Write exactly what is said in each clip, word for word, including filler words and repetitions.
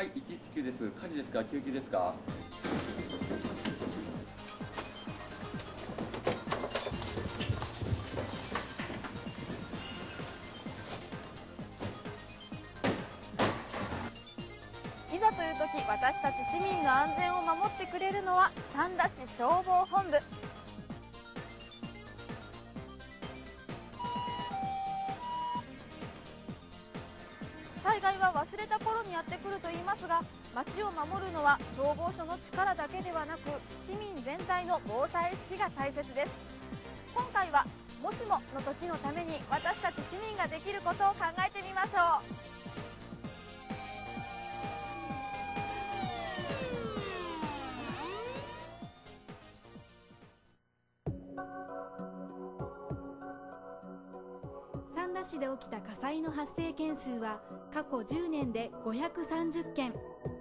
はい、いちいちきゅうです。火事ですか、救急ですか。 いざという時、私たち市民の安全を守ってくれるのは三田市消防本部。災害は忘れた頃にやってくると言いますが、町を守るのは消防署の力だけではなく、市民全体の防災意識が大切です。今回はもしもの時のために私たち市民ができることを考えてみましょう。 三田市で起きた火災の発生件数は過去じゅうねんでごひゃくさんじゅっけん。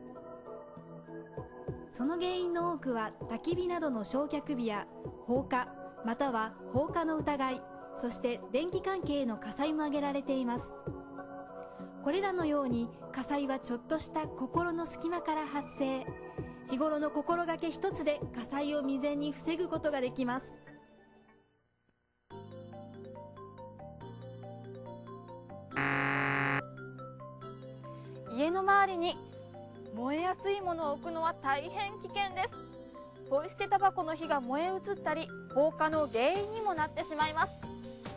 その原因の多くは焚き火などの焼却火や放火または放火の疑い、そして電気関係の火災も挙げられています。これらのように火災はちょっとした心の隙間から発生。日頃の心がけ一つで火災を未然に防ぐことができます。 家の周りに燃えやすいものを置くのは大変危険です。ポイ捨てタバコの火が燃え移ったり、放火の原因にもなってしまいます。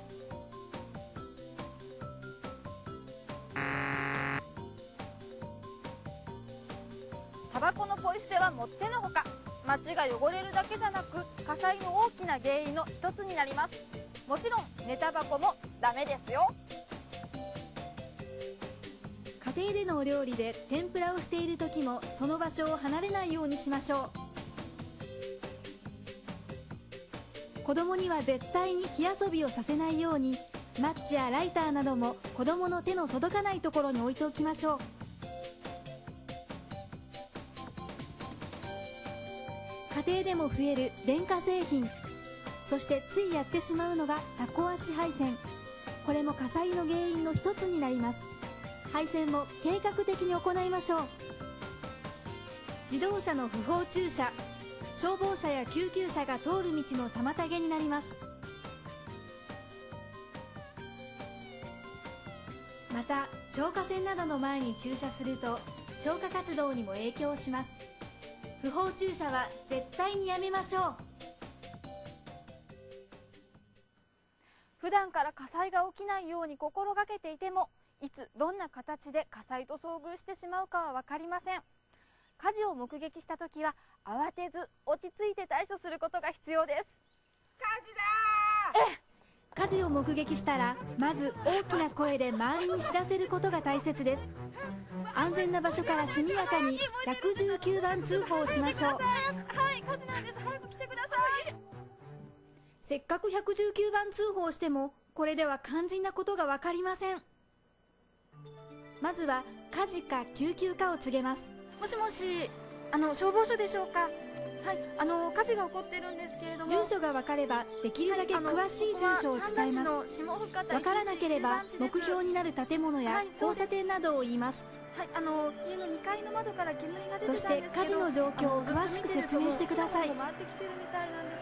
タバコのポイ捨てはもってのほか、街が汚れるだけじゃなく火災の大きな原因の一つになります。もちろん寝タバコもダメですよ。 家庭でのお料理で天ぷらをしている時もその場所を離れないようにしましょう。子供には絶対に火遊びをさせないように、マッチやライターなども子供の手の届かないところに置いておきましょう。家庭でも増える電化製品、そしてついやってしまうのがタコ足配線。これも火災の原因の一つになります。配線も計画的に行いましょう。自動車の不法駐車、消防車や救急車が通る道の妨げになります。また消火栓などの前に駐車すると消火活動にも影響します。不法駐車は絶対にやめましょう。 普段から火災が起きないように心がけていても、いつどんな形で火災と遭遇してしまうかは分かりません。火事を目撃したときは慌てず落ち着いて対処することが必要です。 火事だー。 え火事を目撃したらまず大きな声で周りに知らせることが大切です。安全な場所から速やかにひゃくじゅうきゅうばん通報しましょう。 はい、火事なんです。早く来てください。 せっかくひゃくじゅうきゅうばん通報してもこれでは肝心なことが分かりません。まずは火事か救急かを告げます。 もしもし、あの消防署でしょうか。はい、あの火事が起こってるんですけれども、 住所が分かればできるだけ詳しい住所を伝えます。分からなければ目標になる建物や交差点などを言います。 はい、あの家のにかいの窓から煙が出てたんですけど、 そして火事の状況を詳しく説明してください。 回ってきてるみたいなんです。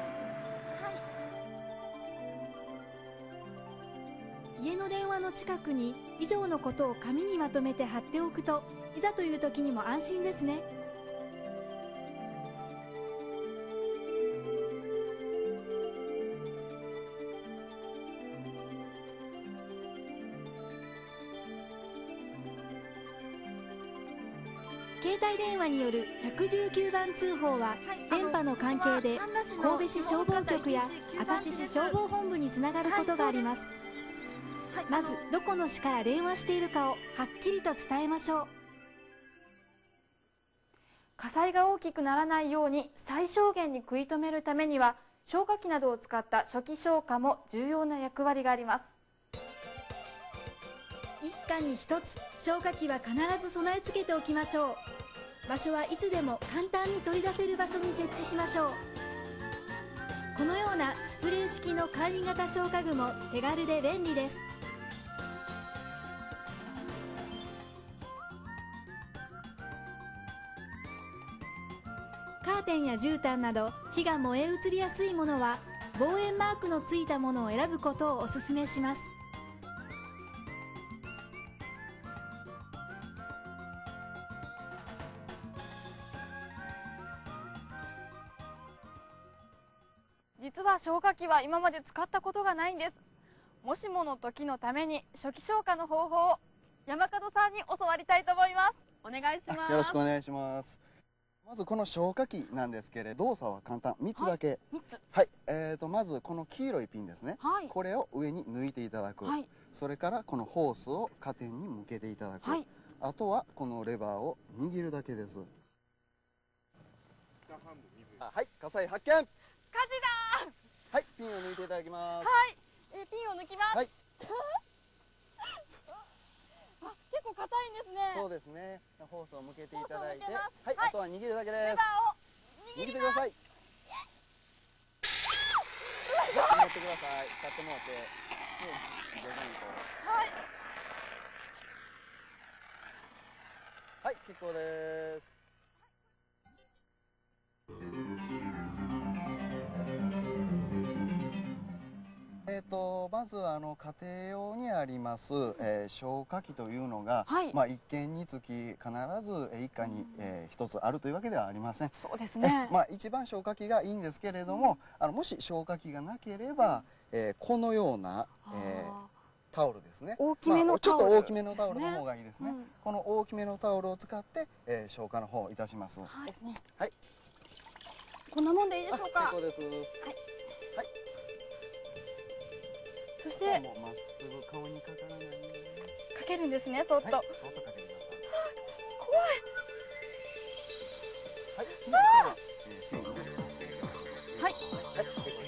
家の電話の近くに以上のことを紙にまとめて貼っておくと、いざという時にも安心ですね。携帯電話によるひゃくじゅうきゅうばん通報は電波の関係で神戸市消防局や明石市消防本部につながることがあります。まずどこの市から電話しているかをはっきりと伝えましょう。 火災が大きくならないように最小限に食い止めるためには、消火器などを使った初期消火も重要な役割があります。 一家に一つ消火器は必ず備え付けておきましょう。場所はいつでも簡単に取り出せる場所に設置しましょう。このようなスプレー式の簡易型消火具も手軽で便利です。 テンや絨毯など火が燃え移りやすいものは防煙マークのついたものを選ぶことをお勧めします。 実は消火器は今まで使ったことがないんです。もしもの時のために初期消火の方法を山門さんに教わりたいと思います。お願いします。 よろしくお願いします。まずこの消火器なんですけれど動作は簡単、みっつだけ。 みっつ。 はい、えー、とまずこの黄色いピンですね、 はい、 これを上に抜いていただく、はい、それからこのホースを火点に向けていただく、はい、あとはこのレバーを握るだけです。あ、はい、火災発見。火事だ。 はい、ピンを抜いていただきます。 はい、えー、ピンを抜きます。はいあ、結構硬いんですね。 そうですね。ホースを向けていただいて、はい、 はい、 あとは握るだけです。 レバーを握ります。 握ってください。持ってください。立ってもらって、徐々にこう。はい。はい、結構です。えー、とまずあの家庭用にあります、えー、消火器というのが、はい、まあ、いっけんにつき必ず一家に、えー、ひとつあるというわけではありません。 そうですね。 まあ、一番消火器がいいんですけれども、あのもし消火器がなければ、えー、このような、えー、タオルですね。 大きめのタオル、 まあ、ちょっと大きめのタオルの方がいいですね。 うん、 この大きめのタオルを使って、えー、消火の方をいたします。 はい、ですね。 はい。 こんなもんでいいでしょうか。 結構です。はい。はい。 そしてもうまっすぐ顔にかからないようにかけるんですね。そっと。はい、 そっとかけてください。 怖い。 はい。今は、えー、線を。はい。はい。結構です。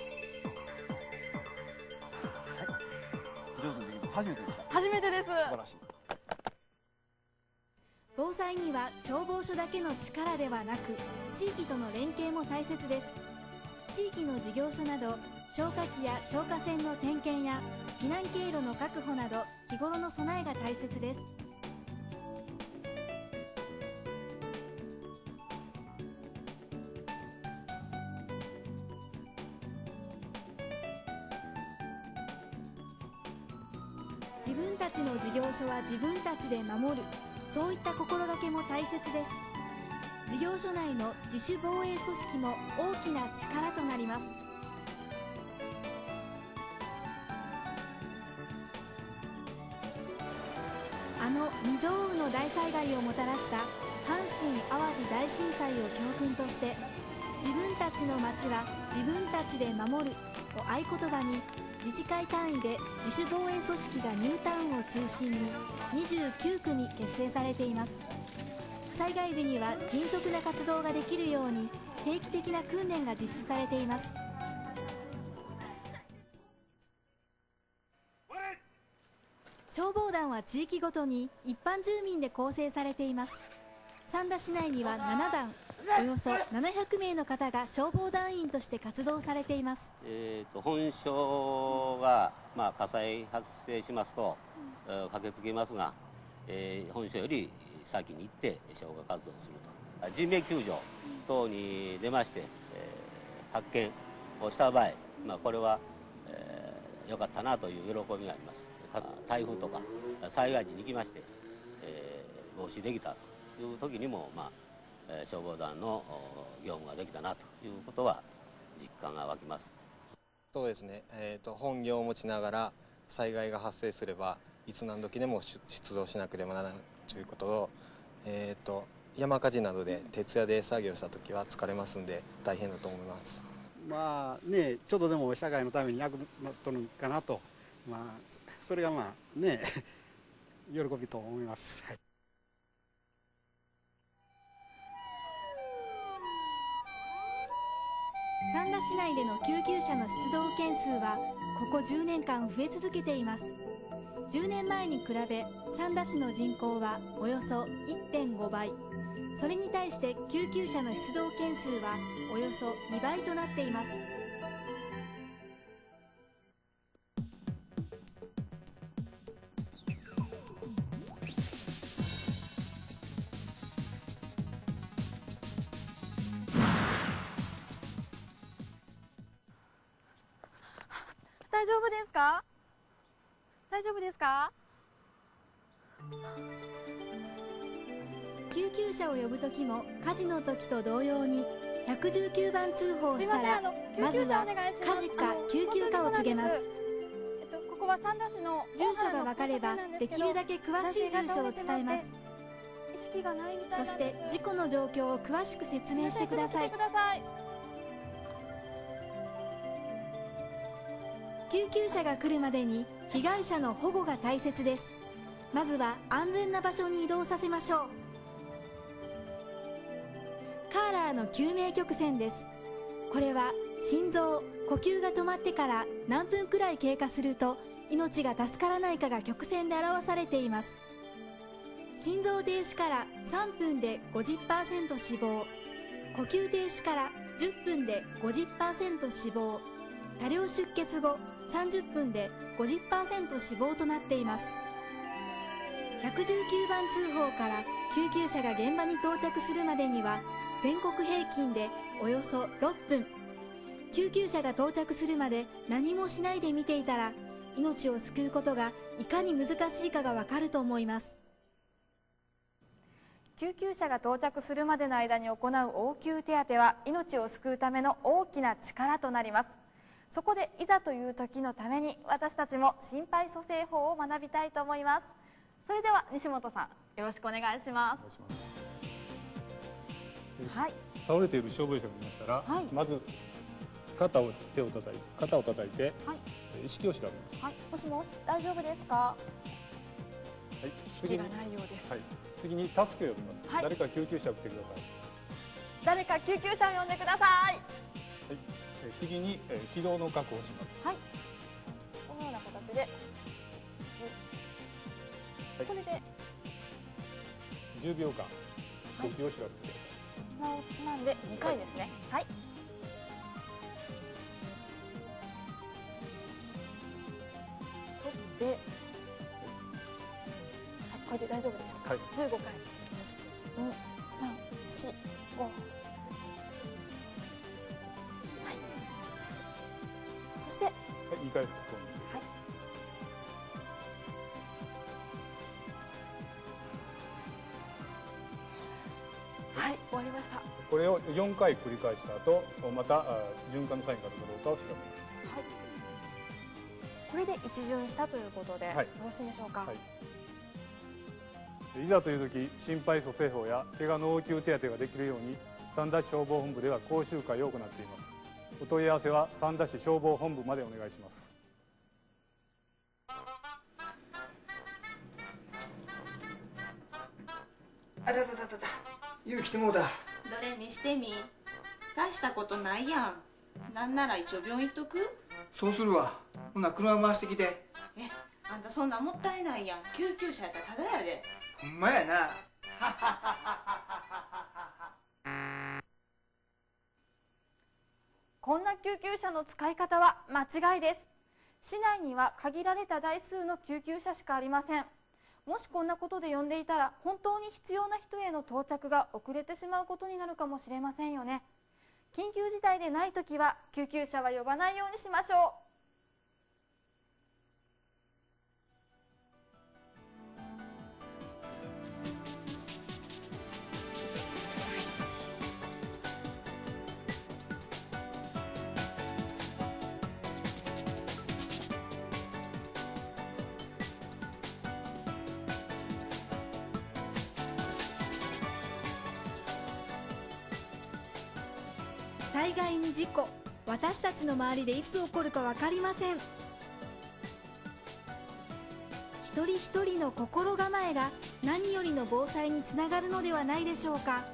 はい。上手にできる。初めてですか。 初めてです。素晴らしい。 防災には消防署だけの力ではなく地域との連携も大切です。地域の事業所など消火器や消火栓の点検や避難経路の確保など日頃の備えが大切です。自分たちの事業所は自分たちで守る、そういった心がけも大切です。事業所内の自主防衛組織も大きな力となります。あの未曾有の大災害をもたらした阪神・淡路大震災を教訓として、自分たちの町は自分たちで守るを合言葉に、自治会単位で自主防衛組織がニュータウンを中心ににじゅうきゅうくに結成されています。災害時には迅速な活動ができるように定期的な訓練が実施されています。消防団は地域ごとに一般住民で構成されています。三田市内にはななだん、およそななひゃくめいの方が消防団員として活動されています。 えーと本署が、まあ、火災発生しますと、うん、駆けつけますが、えー、本署より先に行って消火活動をすると、人命救助等に出まして、えー、発見をした場合、まあ、これは、えー、よかったなという喜びがあります。台風とか災害時に行きまして、えー、防止できたという時にも、まあ、消防団の業務ができたなということは実感が湧きます。 そうですね、えーと、本業を持ちながら災害が発生すればいつ何時でも出動しなければならないということを、えーと、山火事などで徹夜で作業した時は疲れますんで大変だと思います。 まあね、ちょっとでも社会のために役立っとるかなと、まあ、それがまあね喜びと思います。はい。 三田市内での救急車の出動件数はここじゅうねんかん増え続けています。じゅうねんまえに比べ三田市の人口はおよそ いってんごばい、それに対して救急車の出動件数はおよそにばいとなっています。 大丈夫ですか？大丈夫ですか？ 救急車を呼ぶ時も火事の時と同様にいちいちきゅうばん通報したら、まずは火事か救急かを告げます。 えっとここは三田市の住所が分かればできるだけ詳しい住所を伝えます。 意識がないみたいなんです。 そして事故の状況を詳しく説明してください。救急車が来るまでに被害者の保護が大切です。まずは安全な場所に移動させましょう。カーラーの救命曲線です。これは心臓、呼吸が止まってから何分くらい経過すると命が助からないかが曲線で表されています。心臓停止からさんぷんで ごじゅっパーセント 死亡、呼吸停止からじゅっぷんで ごじゅっパーセント 死亡、多量出血後さんじゅっぷんで ごじゅっパーセント 死亡となっています。いちいちきゅうばん通報から救急車が現場に到着するまでには全国平均でおよそろっぷん。救急車が到着するまで何もしないで見ていたら、命を救うことがいかに難しいかがわかると思います。 救急車が到着するまでの間に行う応急手当は命を救うための大きな力となります。そこでいざという時のために私たちも心肺蘇生法を学びたいと思います。それでは西本さん、よろしくお願いします。はい、 倒れている消防車がいましたら、はい、まず肩を手を叩いて肩を叩いて、はい、意識を調べます。 はい、もしもし、大丈夫ですか？はい、意識がないようです。 はい、次に助けを呼びます。はい、誰か救急車を来てください。 誰か救急車を呼んでください。はい、 え次に、え気道の確保をします。 はい、このような形で、はい、これでじゅうびょうかん呼吸を調べてください。 鼻をつまんでにかいですね。はい、そって、これで大丈夫でしょうか？はい、じゅうごかい、いち、に、さん、し、ご、はい、そして、はい、 にかい吹き込んで、 はい、はい、終わりました。 これをよんかい繰り返した後、また循環のサインがあるかどうかを調べます。 はい、これで一巡したということで、はい、よろしいでしょうか？はい、 いざという時、心肺蘇生法や怪我の応急手当ができるように三田市消防本部では講習会を行っています。お問い合わせは三田市消防本部までお願いします。 あたたたたた、勇気てもうだ。 どれ見してみ。大したことないやん。なんなら一応病院行っとく？ そうするわ。ほな車回してきて。 え、あんたそんなもったいないやん。救急車やったらただやで。 ほんまやな。 こんな救急車の使い方は間違いです。市内には限られた台数の救急車しかありません。もしこんなことで呼んでいたら、本当に必要な人への到着が遅れてしまうことになるかもしれませんよね。緊急事態でないときは救急車は呼ばないようにしましょう。 災害に事故、私たちの周りでいつ起こるか分かりません。一人一人の心構えが何よりの防災につながるのではないでしょうか。